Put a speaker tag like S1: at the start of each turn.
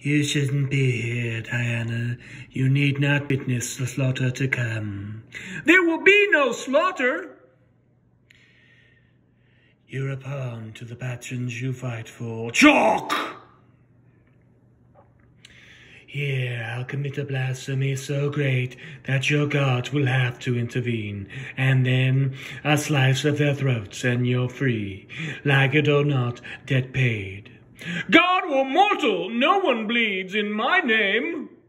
S1: You shouldn't be here, Diana. You need not witness the slaughter to come. There will be no slaughter. You're a pawn to the patrons you fight for. Chalk! Here, I'll commit a blasphemy so great that your God will have to intervene, and then a slice of their throats and you're free. Like it or not, debt paid. God or mortal, no one bleeds in my name.